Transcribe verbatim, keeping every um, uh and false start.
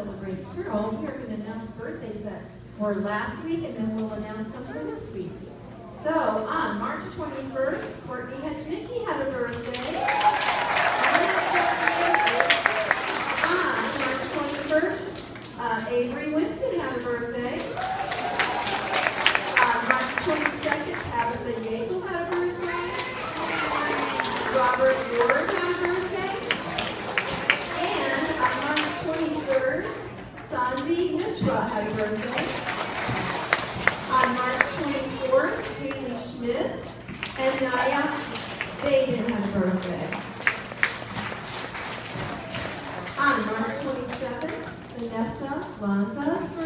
Celebrate Carol, we are going to announce birthdays that were last week, and then we'll announce them for this week. So, on March twenty-first, Courtney Hetchnicki had a birthday. On March twenty-first, uh, Avery Winston had a birthday. On March twenty-second, Tabitha Yeagle had a birthday. Robert Ward had a birthday. And on March twenty-third, Sanvi Mishra had a birthday. On March twenty-fourth, Haley Schmidt and Naya Baden had a birthday. On March twenty-seventh, Vanessa Lanza